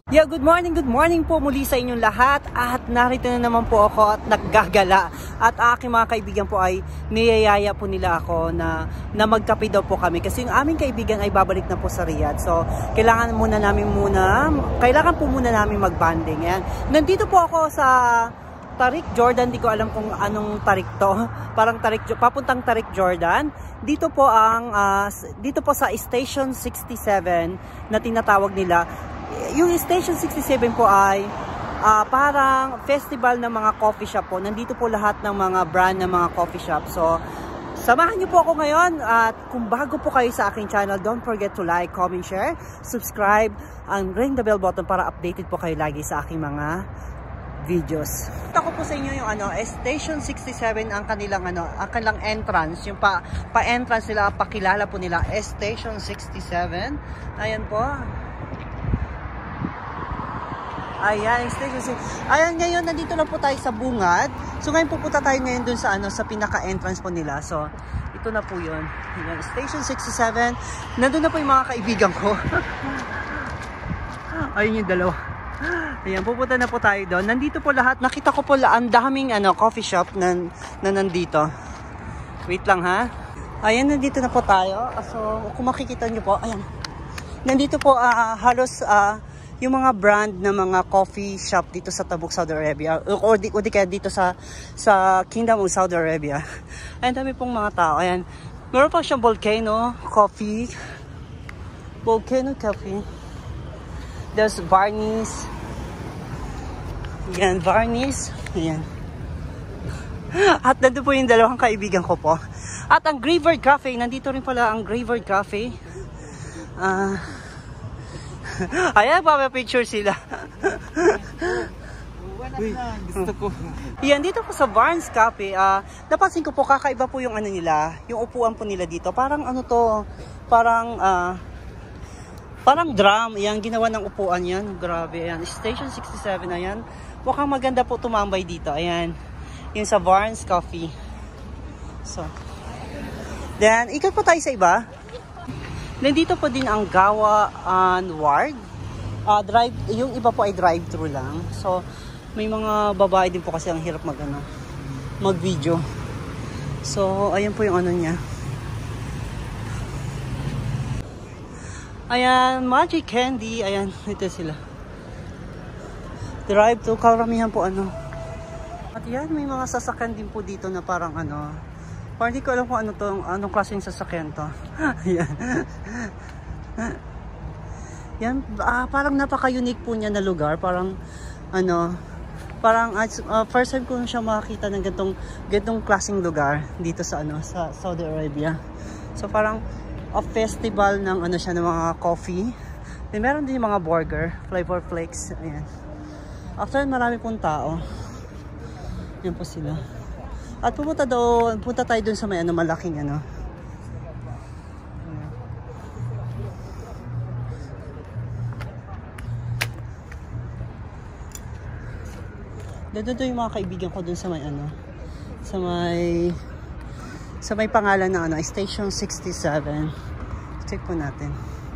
Yeah, good morning po muli sa inyong lahat. At narito na naman po ako at naggagala. At aking mga kaibigan po ay niyayaya po nila ako na magkape daw po kami. Kasi yung aming kaibigan ay babalik na po sa Riyadh. So, kailangan po muna namin magbanding. Yan. Nandito po ako sa Tarik, Jordan. Di ko alam kung anong Tarik to. Parang Tarik, papuntang Tarik, Jordan. Dito po sa Station 67 na tinatawag nila. Yung Station 67 po ay parang festival ng mga coffee shop po. Nandito po lahat ng mga brand ng mga coffee shop. So, samahan niyo po ako ngayon. At kung bago po kayo sa aking channel, don't forget to like, comment, share, subscribe, and ring the bell button para updated po kayo lagi sa aking mga videos. Ako po sa inyo yung Station 67 ang kanilang entrance, yung pa-entrance nila, pakilala po nila, Station 67. Ayan po. Ayan, Station 6. Ayan, ngayon nandito lang po tayo sa bungad. So ngayon pupunta tayo ngayon dun sa sa pinaka-entrance po nila. So ito na po 'yon. Ayan, Station 67. Nandun na po yung mga kaibigan ko. Ayun yung dalawa. Ayan, pupunta na po tayo doon. Nandito po lahat. Nakita ko po ang daming coffee shop na nandito. Wait lang ha. Ayan, nandito na po tayo. So kung makikita niyo po, ayan. Nandito po halos yung mga brand na mga coffee shop dito sa Tabuk, Saudi Arabia, o di kaya dito sa Kingdom of Saudi Arabia. Ayan, dami pong mga tao. Ayan, meron pa siyang volcano coffee. There's Varnish. Ayan, Varnish. Ayan. At nandun po yung dalawang kaibigan ko po. At ang Graveyard Cafe, nandito rin pala ang Graveyard Cafe. Ayan, picture sila. Gusto ko. Yan, dito po sa Barnes Cafe, napansin ko po kakaiba po yung nila, yung upuan po nila dito. Parang parang drum, yan, ginawa ng upuan yan. Grabe, ayan. Station 67, ayan. Mukhang maganda po tumambay dito, ayan. Yung sa Barnes Coffee. So, then, ikot po tayo sa iba. Nandito po din ang Gawa Ward. Yung iba po ay drive-thru lang. So, may mga babae din po kasi ang hirap mag-video. So, ayan po yung niya. Ayan, Magic Candy. Ayan, ito sila. Drive-thru, karamihan po At yan, may mga sasakyan din po dito na parang parang di ko alam kung anong klaseng sasakyan to. Ayan. Yan, parang napaka-unique po niya na lugar. Parang, first time ko siya makakita ng gantong klaseng lugar dito sa Saudi Arabia. So parang a festival ng siya ng mga coffee. Then meron din yung mga burger, flavor flakes. Ayan. After marami pong tao. Yan po sila. At punta tayo dun sa may malaking Doon yung mga kaibigan ko dun sa may sa may pangalan ng Station 67. Check po natin.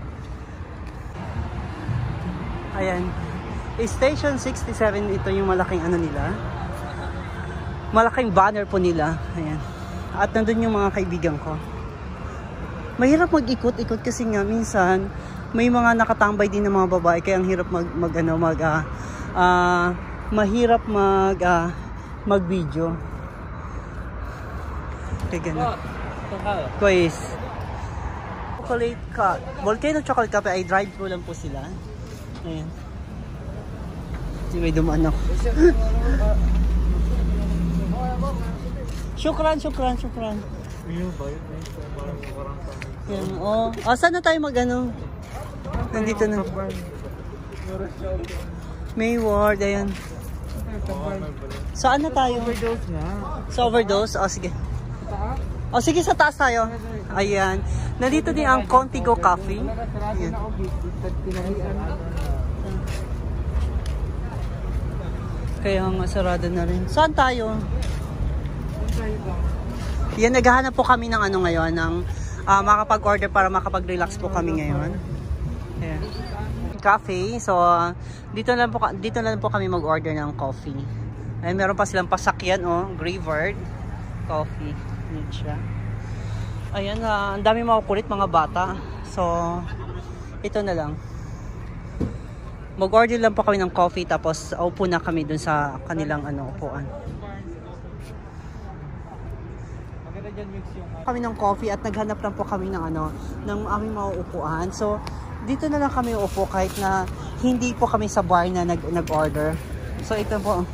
Ayan. Station 67, ito yung malaking nila. Malaking banner po nila. Ayan. At nandun yung mga kaibigan ko. Mahirap mag-ikot-ikot kasi nga minsan may mga nakatambay din ng mga babae kaya ang hirap mahirap mag-video. Kaya gano'n. Quiz. Chocolate Cup. Volcano Chocolate Cafe ay drive-thru lang po sila. Ayan. May dumaan ako. Shukran. Yan, saan na tayo nandito na. May ward, ayan. Saan na tayo? Overdose na. Sa overdose? Sige. Sige, sa taas tayo. Ayan. Nandito din ang Contigo Coffee. Ayan. Kaya nga sarado na rin. Saan tayo? Yan, naghahanap po kami ng ngayon, ng makapag-order para makapag-relax po kami ngayon. Ayan. cafe. So, dito na lang po kami mag-order ng coffee. Ay, meron pa silang pasakyan, oh, Graveyard Coffee. Yan siya. Ayan, ang dami makukulit mga bata. So, ito na lang. Mag-order lang po kami ng coffee tapos upo na kami dun sa kanilang upuan. Kami ng coffee at naghanap lang po kami ng ng aming mauupuan. So, dito na lang kami uupo kahit na hindi po kami sa bar na nag-order. So, ito po.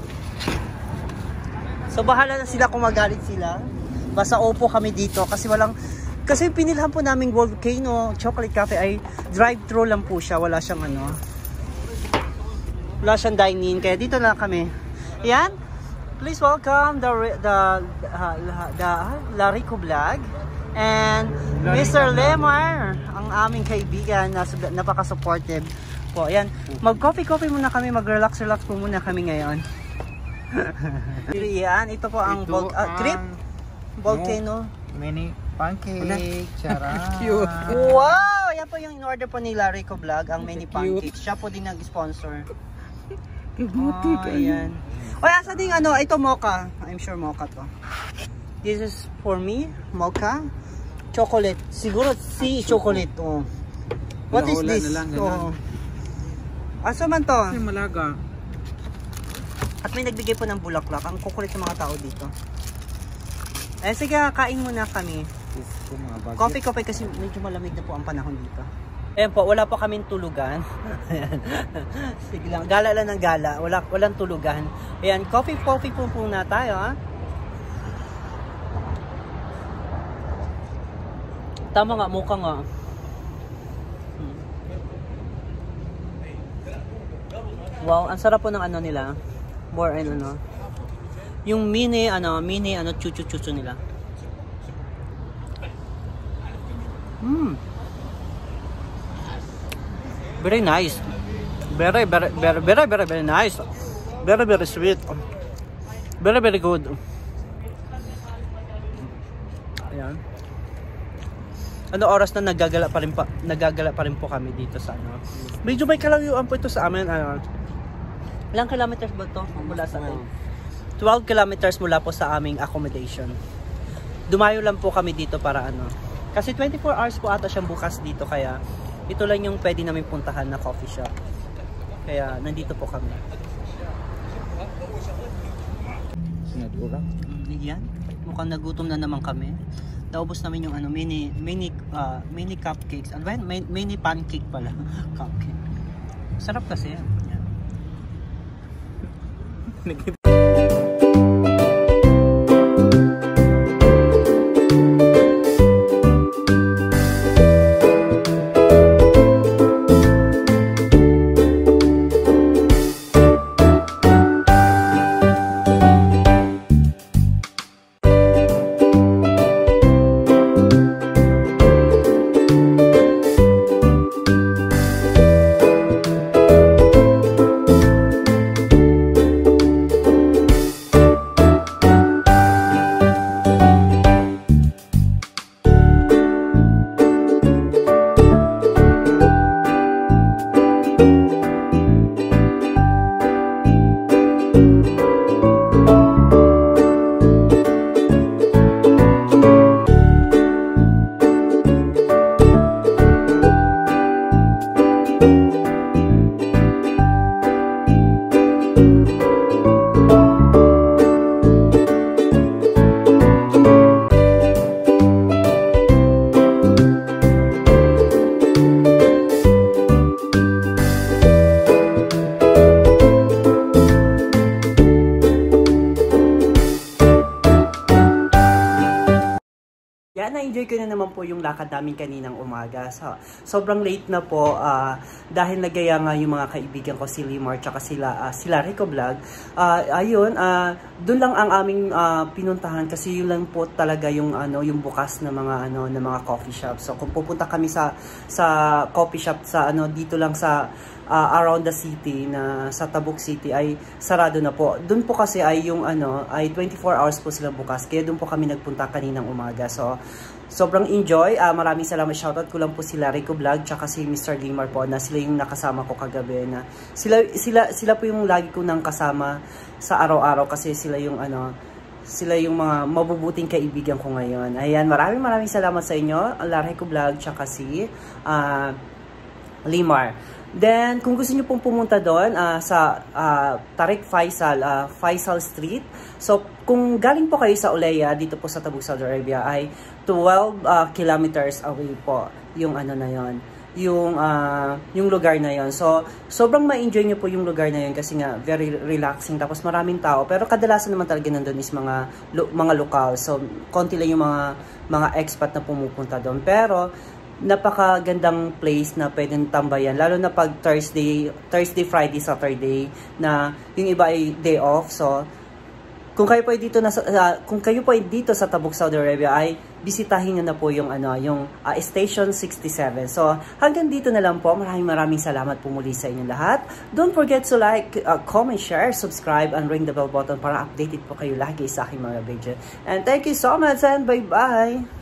So, bahala na sila kung magalit sila. Basta upo kami dito kasi kasi pinilhan po naming Volcano Chocolate Cafe ay drive-thru lang po siya. Wala siyang wala siyang dine-in. Kaya dito na lang kami. Ayan. Please welcome the Larico Vlog and Mr. Lemar, ang aming kaibigan na napaka-supportive po. Ayan, mag-coffee muna kami, mag-relax po muna kami ngayon. Ayan, ito po ang crepe Volcano mini pancake. Charot. Cute. Wow! Yan po yung in-order po ni Larico Vlog, ang mini pancake. Siya po din nag-sponsor. Oh, ayan. O, asa din ito mocha. I'm sure mocha to. This is for me, mocha. Chocolate. Siguro si chocolate. Oh. What is this? Oh. Asa man to? Kasi malaga. At may nagbigay po ng bulaklak. Ang kukulit sa mga tao dito. Eh, sige, kain muna kami. Coffee kasi medyo malamig na po ang panahon dito. Ayan po, wala pa kaming tulugan. Sige lang, gala lang ng gala. Walang tulugan. Ayan, coffee po muna tayo, ha? Tama nga, mukha nga. Wow, ang sarap po ng nila. More yung mini chuchu nila. Very nice. Very nice. Very sweet. Very good. Ayan. Oras na nagagala pa rin po kami dito sa Medyo may kalayuan po ito sa amin. Ilang kilometers ba ito mula sa amin? 12 kilometers mula po sa aming accommodation. Dumayo lang po kami dito para Kasi 24 hours po ata siyang bukas dito, kaya ito lang yung pwede namin puntahan na coffee shop. Kaya nandito po kami. Sinadura? Yan. Mukhang nagutom na naman kami. Naubos namin yung mini cupcakes. Ano ba yan? Mini pancake pala. Cupcake. Sarap kasi yan. Na-enjoy ko na naman po yung lakad namin kaninang umaga. So, sobrang late na po dahil nagaya nga yung mga kaibigan ko, si Limar tsaka sila Rico Vlog. Ayun, doon lang ang aming pinuntahan kasi yun lang po talaga yung yung bukas na mga na mga coffee shop. So kung pupunta kami sa coffee shop sa dito lang sa around the city na sa Tabuk City ay sarado na po. Doon po kasi ay yung ay 24 hours po sila bukas. Kaya doon po kami nagpunta kaninang umaga. So sobrang enjoy. Maraming salamat. Shoutout ko lang po sila Rico Vlog tsaka si Mr. Glimar po na sila yung nakasama ko kagabi na sila po yung lagi ko nang kasama sa araw-araw kasi sila yung sila yung mga mabubuting kaibigan ko ngayon. Ayan, maraming salamat sa inyo. Rico Vlog tsaka si Limar. Then, kung gusto niyo pong pumunta doon sa Tariq Faisal Street. So, kung galing po kayo sa Uleya, dito po sa Tabuk, Saudi Arabia, ay 12 kilometers away po yung na yon. Yung lugar na yon. So, sobrang ma-enjoy niyo po yung lugar na yon kasi nga very relaxing tapos maraming tao. Pero kadalasan naman talaga nandun is mga lokal. So, konti lang yung mga expat na pumupunta doon. Pero napakagandang place na pwedeng tambayan lalo na pag Thursday, Friday, Saturday na yung iba ay day off. So, kung kayo po ay dito sa Tabuk, Saudi Arabia ay bisitahin niyo na po yung Station 67. So, hanggang dito na lang po. Maraming salamat po muli sa inyong lahat. Don't forget to like, comment, share, subscribe, and ring the bell button para updated po kayo lagi sa aking mga video. And thank you so much and bye-bye!